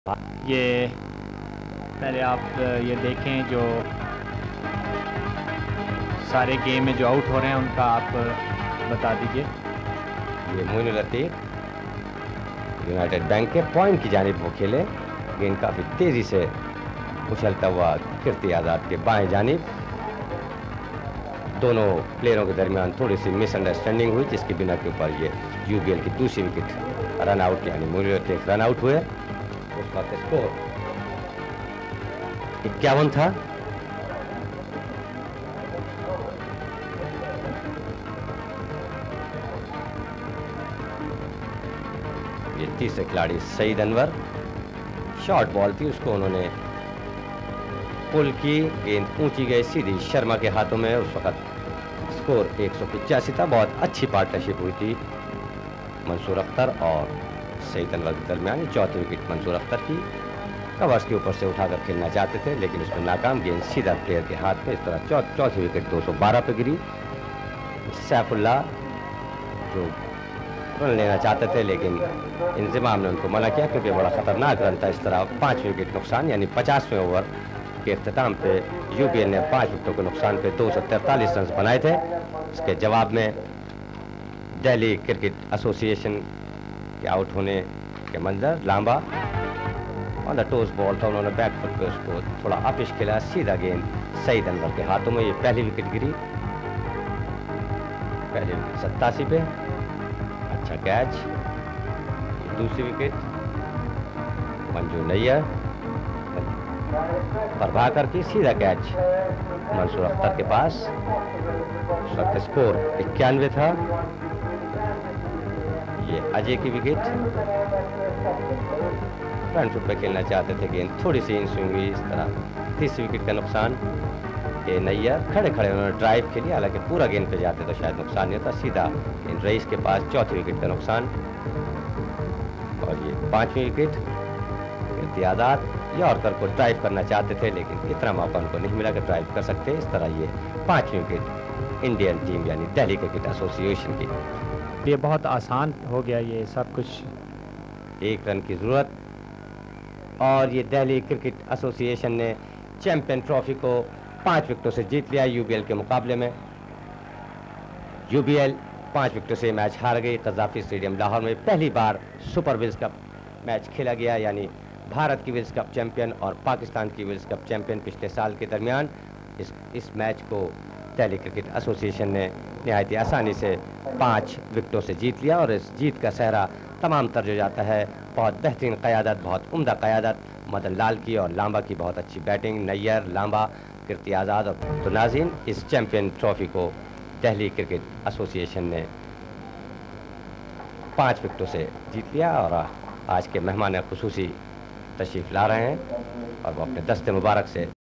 ये पहले आप ये देखें जो सारे गेम में जो आउट हो रहे हैं उनका आप बता दीजिए। ये मोइनुल अतीक यूनाइटेड बैंक के पॉइंट की जानिब वो खेले। गेंद काफ़ी तेज़ी से उछलता हुआ कीर्ति आज़ाद के बाएं जानिब। दोनों प्लेयरों के दरमियान थोड़ी सी मिसअंडरस्टैंडिंग हुई, जिसकी बिना के ऊपर ये यूबीएल की दूसरी विकेट रन आउट यानी मोइनुल अतीक रन आउट हुए। उस वक्त स्कोर 51 था। ये तीसरे खिलाड़ी सईद अनवर, शॉर्ट बॉल थी, उसको उन्होंने पुल की। गेंद ऊंची गई सीधी शर्मा के हाथों में। उस वक्त स्कोर 185 था। बहुत अच्छी पार्टनरशिप हुई थी मंसूर अख्तर और सईद अनवर के दरमियान। चौथी विकेट मंसूर अख्तर की। कवर्स के ऊपर से उठाकर खेलना चाहते थे लेकिन उसमें नाकाम। गेंद सीधा प्लेयर के हाथ में। इस तरह चौथी विकेट 212 पे गिरी। सैफुल्ला जो रन लेना चाहते थे लेकिन इंतजाम ने उनको मना किया क्योंकि बड़ा खतरनाक रन था। इस तरह 5 विकेट नुकसान यानी 50वें ओवर के अख्ताम पे यूबीएल ने 5 विकेटों के नुकसान पे 243 रन बनाए थे। इसके जवाब में दिल्ली क्रिकेट एसोसिएशन के आउट होने के मंजर। Lamba on the toss ball था, उन्होंने बैक फुट पे उसको थोड़ा अपिश खेला। सीधा गेंद सईद अनवर के हाथों में। ये पहली विकेट गिरी। पहली विकेट 87 पे। अच्छा कैच। दूसरी विकेट मंजू नैयर प्रभाकर की। सीधा कैच मंसूर अख्तर के पास। उस वक्त स्कोर 91 था। ये अजय की विकेट। फ्रंट फुट पे खेलना चाहते थे, गेंद थोड़ी सी इन स्विंग हुई। इस तरह तीसरी विकेट का नुकसान। ये नैयर खड़े खड़े उन्होंने ड्राइव खेली, हालांकि पूरा गेंद पे जाते तो शायद नुकसान नहीं होता। सीधा गेंद रईस के पास। चौथी विकेट का नुकसान। और ये 5वीं विकेट कीर्ति आज़ाद। यॉर्कर को ड्राइव करना चाहते थे लेकिन इतना मौका उनको नहीं मिला कि ड्राइव कर सकते। इस तरह ये 5वीं विकेट इंडियन टीम यानी दिल्ली क्रिकेट एसोसिएशन की। ये बहुत आसान हो गया ये सब कुछ। 1 रन की ज़रूरत और ये दिल्ली क्रिकेट एसोसिएशन ने चैंपियन ट्रॉफी को 5 विकेटों से जीत लिया यूबीएल के मुकाबले में। यूबीएल 5 विकेटों से मैच हार गई। कज़ाफ़ी स्टेडियम लाहौर में पहली बार सुपर विल्स कप मैच खेला गया, यानी भारत की विल्स कप चैंपियन और पाकिस्तान की विल्स कप चैंपियन पिछले साल के दरमियान। इस मैच को दिल्ली क्रिकेट एसोसिएशन ने नहायत आसानी से 5 विकेटों से जीत लिया और इस जीत का सेहरा तमाम तर जो जाता है बहुत बेहतरीन क़यादत, बहुत उम्दा क़यादत मदन लाल की और लांबा की। बहुत अच्छी बैटिंग नैयर, लांबा, कीर्ति आज़ाद और तो नाज़रीन, इस चैंपियन ट्रॉफी को दिल्ली क्रिकेट एसोसिएशन ने 5 विकेटों से जीत लिया और आज के मेहमान खुसूसी तशरीफ़ ला रहे हैं और वो अपने दस्ते मुबारक से